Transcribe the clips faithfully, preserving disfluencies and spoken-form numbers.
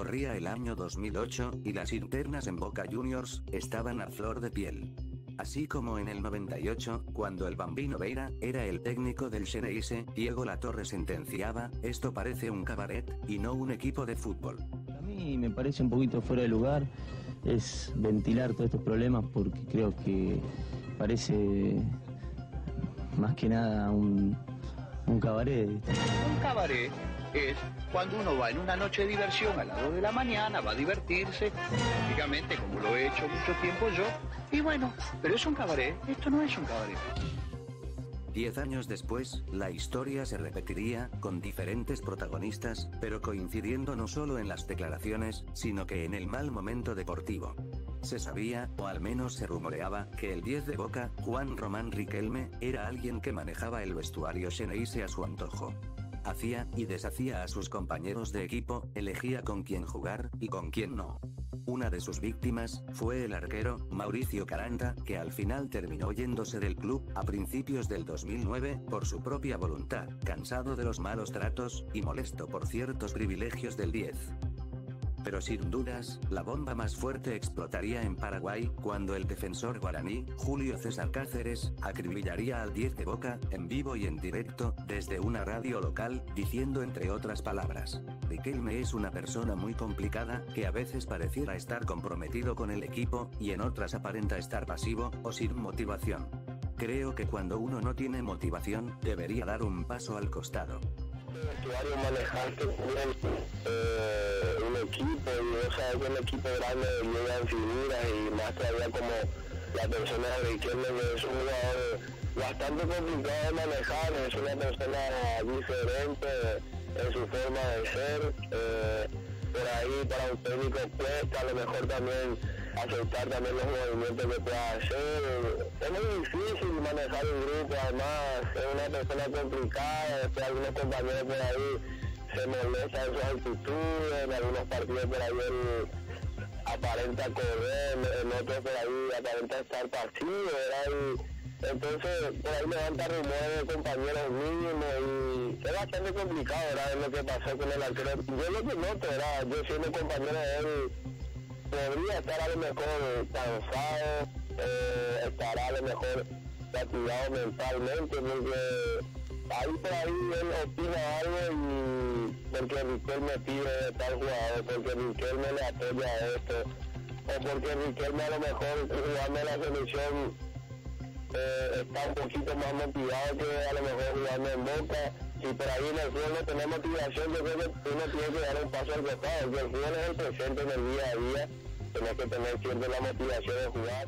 Corría el año dos mil ocho, y las internas en Boca Juniors estaban a flor de piel. Así como en el noventa y ocho, cuando el Bambino Veira era el técnico del Xeneize, Diego Latorre sentenciaba: esto parece un cabaret, y no un equipo de fútbol. A mí me parece un poquito fuera de lugar, es ventilar todos estos problemas porque creo que parece más que nada un, un cabaret. Un cabaret es cuando uno va en una noche de diversión a las dos de la mañana, va a divertirse, lógicamente como lo he hecho mucho tiempo yo, y bueno, pero es un cabaret, esto no es un cabaret. Diez años después, la historia se repetiría, con diferentes protagonistas, pero coincidiendo no solo en las declaraciones, sino que en el mal momento deportivo. Se sabía, o al menos se rumoreaba, que el diez de Boca, Juan Román Riquelme, era alguien que manejaba el vestuario Xeneize a su antojo. Hacía y deshacía a sus compañeros de equipo, elegía con quién jugar, y con quién no. Una de sus víctimas fue el arquero Mauricio Caranta, que al final terminó yéndose del club a principios del dos mil nueve por su propia voluntad, cansado de los malos tratos y molesto por ciertos privilegios del diez. Pero sin dudas, la bomba más fuerte explotaría en Paraguay, cuando el defensor guaraní, Julio César Cáceres, acribillaría al diez de Boca, en vivo y en directo, desde una radio local, diciendo entre otras palabras: Riquelme es una persona muy complicada, que a veces pareciera estar comprometido con el equipo, y en otras aparenta estar pasivo, o sin motivación. Creo que cuando uno no tiene motivación, debería dar un paso al costado. Vestuario manejaste bien eh, un equipo, y o sea, que un equipo grande llegan figuras, y más todavía como la persona de Riquelme, que es un jugador bastante complicado de manejar, es una persona diferente en su forma de ser, eh, por ahí para un técnico cuesta a lo mejor también aceptar también los movimientos que pueda hacer. Es muy difícil manejar un grupo, además es una persona complicada, después algunos compañeros por ahí se molestan en sus actitudes, en algunos partidos por ahí él aparenta correr, en otros por ahí aparenta estar pasivo, ¿verdad? Y entonces por ahí levanta rumores de compañeros mínimos, y es bastante complicado, ¿verdad? Es lo que pasó con el arquero. Yo lo que noto, ¿verdad? Yo siendo compañero de él, podría estar a lo mejor cansado, eh, estará a lo mejor fatigado mentalmente, porque ahí por ahí él opina algo, y porque Riquelme pide de tal jugador, porque Riquelme le apoya a esto, o porque Riquelme a lo mejor jugando en la selección eh, está un poquito más motivado que a lo mejor jugando en Boca. Y por ahí en el fútbol no tener motivación, yo creo que uno tiene que dar un paso al costado, porque el fútbol es el presente en el día a día, tenés que tener siempre la motivación de jugar.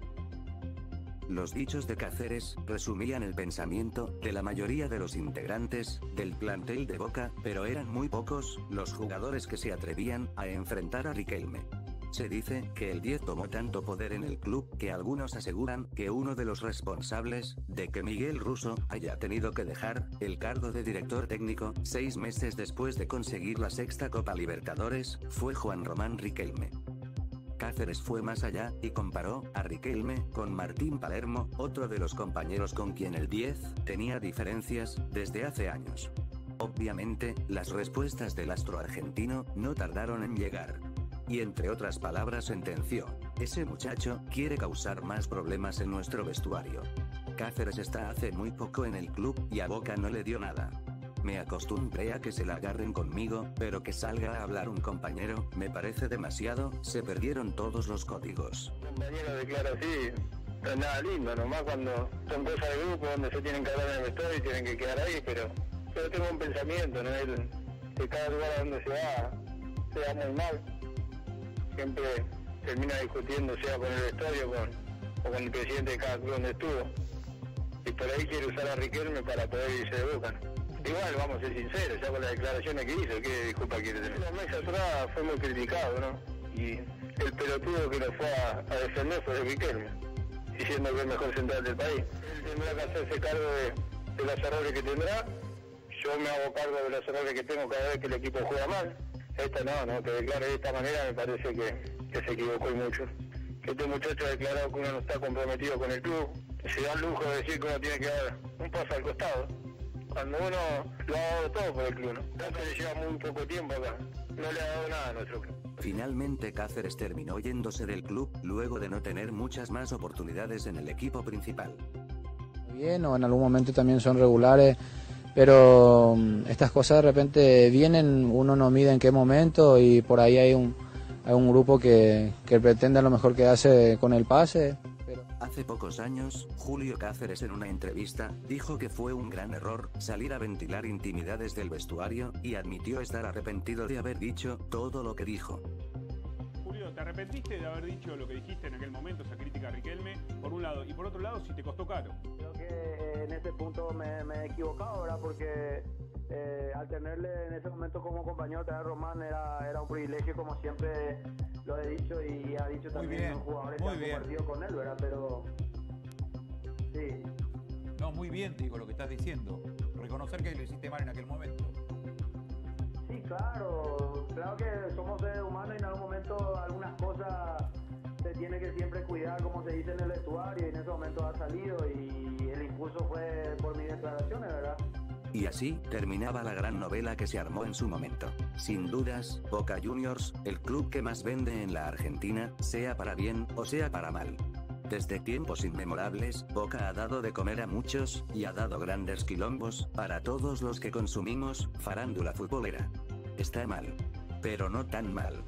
Los dichos de Cáceres resumían el pensamiento de la mayoría de los integrantes del plantel de Boca, pero eran muy pocos los jugadores que se atrevían a enfrentar a Riquelme. Se dice que el diez tomó tanto poder en el club que algunos aseguran que uno de los responsables de que Miguel Russo haya tenido que dejar el cargo de director técnico seis meses después de conseguir la sexta Copa Libertadores fue Juan Román Riquelme. Cáceres fue más allá, y comparó a Riquelme con Martín Palermo, otro de los compañeros con quien el diez tenía diferencias desde hace años. Obviamente, las respuestas del astro argentino no tardaron en llegar. Y entre otras palabras sentenció: ese muchacho quiere causar más problemas en nuestro vestuario. Cáceres está hace muy poco en el club, y a Boca no le dio nada. Me acostumbré a que se la agarren conmigo, pero que salga a hablar un compañero, me parece demasiado, se perdieron todos los códigos. Compañero declara así, no es nada lindo, nomás cuando son cosas de grupo donde se tienen que hablar en el vestuario y tienen que quedar ahí, pero yo tengo un pensamiento, ¿no? El, que cada lugar a donde se va, se va muy mal. Siempre termina discutiendo, sea con el vestuario con, o con el presidente de cada club donde estuvo. Y por ahí quiere usar a Riquelme para poder irse de Boca. Igual, vamos a ser sinceros, ya con las declaraciones que hizo, ¿qué disculpa quiere tener? La mesa atrás fue muy criticado, ¿no? Y el pelotudo que nos fue a, a defender fue Riquelme, diciendo que es el mejor central del país. Él tendrá que hacerse cargo de, de los errores que tendrá. Yo me hago cargo de los errores que tengo cada vez que el equipo juega mal. Esta no, no, que declare de esta manera me parece que, que se equivocó y mucho. Que este muchacho ha declarado que uno no está comprometido con el club, se da el lujo de decir que uno tiene que dar un paso al costado. Cuando uno lo ha dado todo por el club, ¿no? Cáceres lleva muy poco tiempo acá, no le ha dado nada a nuestro club. Finalmente Cáceres terminó yéndose del club, luego de no tener muchas más oportunidades en el equipo principal. Bien, o en algún momento también son regulares, pero estas cosas de repente vienen, uno no mide en qué momento y por ahí hay un, hay un grupo que, que pretende lo mejor que hace con el pase. Pero... Hace pocos años, Julio Cáceres en una entrevista, dijo que fue un gran error salir a ventilar intimidades del vestuario, y admitió estar arrepentido de haber dicho todo lo que dijo. Julio, ¿te arrepentiste de haber dicho lo que dijiste en aquel momento, esa crítica a Riquelme, por un lado? Y por otro lado, si te costó caro. Creo que eh, en ese punto me, me he equivocado, ¿verdad? Porque eh, al tenerle en ese momento como compañero tener a Román era, era un privilegio, como siempre lo he dicho y ha dicho también bien, los jugadores que han compartido con él, ¿verdad? Pero sí. No, muy bien, te digo lo que estás diciendo. Reconocer que lo hiciste mal en aquel momento. Sí, claro. Claro que somos seres humanos y en algún momento algunas cosas se tiene que siempre cuidar, como se dice en el vestuario, y en ese momento ha salido y el impulso fue por mis declaraciones, ¿verdad? Y así terminaba la gran novela que se armó en su momento. Sin dudas, Boca Juniors, el club que más vende en la Argentina, sea para bien o sea para mal. Desde tiempos inmemorables, Boca ha dado de comer a muchos, y ha dado grandes quilombos, para todos los que consumimos farándula futbolera. Está mal. Pero no tan mal.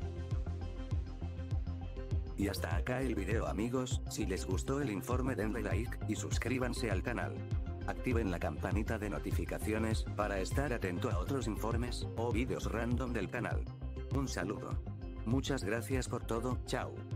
Y hasta acá el video, amigos. Si les gustó el informe, denle like, y suscríbanse al canal. Activen la campanita de notificaciones, para estar atento a otros informes, o vídeos random del canal. Un saludo. Muchas gracias por todo, chao.